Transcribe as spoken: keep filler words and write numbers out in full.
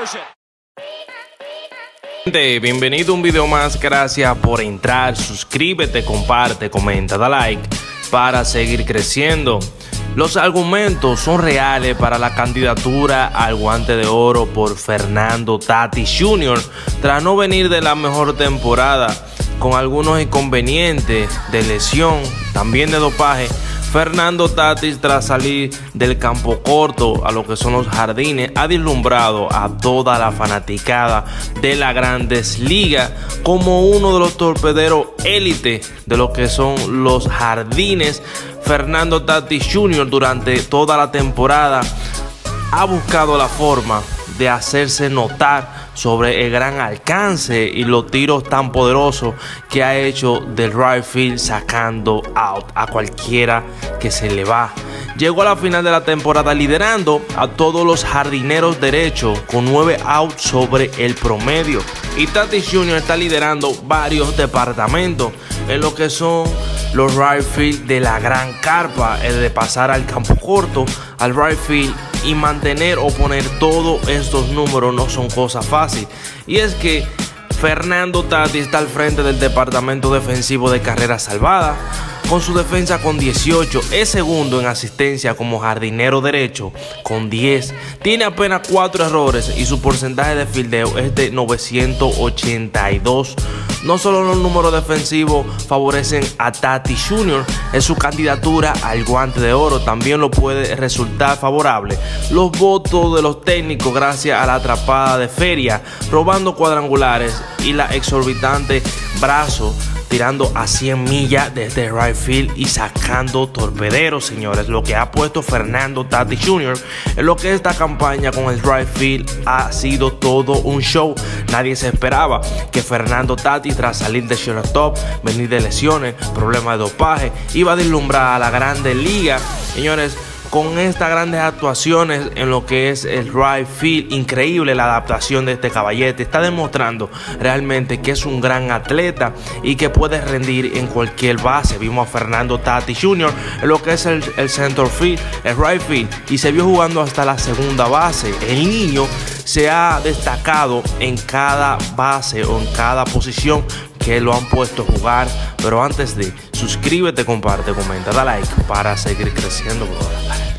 Bienvenido a un video más, gracias por entrar, suscríbete, comparte, comenta, da like para seguir creciendo. Los argumentos son reales para la candidatura al Guante de Oro por Fernando Tatis junior tras no venir de la mejor temporada, con algunos inconvenientes de lesión, también de dopaje. Fernando Tatis, tras salir del campo corto a lo que son los jardines, ha deslumbrado a toda la fanaticada de las Grandes Ligas como uno de los torpederos élite de lo que son los jardines. Fernando Tatis junior durante toda la temporada ha buscado la forma de hacerse notar sobre el gran alcance y los tiros tan poderosos que ha hecho del right field, sacando out a cualquiera que se le va. Llegó a la final de la temporada liderando a todos los jardineros derechos con nueve outs sobre el promedio. Y Tatis junior está liderando varios departamentos en lo que son los right field de la gran carpa, el de pasar al campo corto, al right field, y mantener o poner todos estos números no son cosas fáciles. Y es que Fernando Tatis está al frente del departamento defensivo de carreras salvadas, con su defensa con dieciocho, es segundo en asistencia como jardinero derecho con diez, tiene apenas cuatro errores y su porcentaje de fildeo es de novecientos ochenta y dos. No solo los números defensivos favorecen a Tatis junior en su candidatura al Guante de Oro, también lo puede resultar favorable los votos de los técnicos gracias a la atrapada de feria, robando cuadrangulares y la exorbitante brazo tirando a cien millas desde right field y sacando torpederos, señores. Lo que ha puesto Fernando Tatis junior en lo que esta campaña con el right field ha sido todo un show. Nadie se esperaba que Fernando Tatis, tras salir de shortstop, venir de lesiones, problemas de dopaje, iba a deslumbrar a la Grandes Ligas, señores. Con estas grandes actuaciones en lo que es el right field, increíble la adaptación de este caballete. Está demostrando realmente que es un gran atleta y que puede rendir en cualquier base. Vimos a Fernando Tatis junior en lo que es el, el center field, el right field, y se vio jugando hasta la segunda base. El niño se ha destacado en cada base o en cada posición que lo han puesto a jugar. Pero antes de, suscríbete, comparte, comenta, da like para seguir creciendo, brother.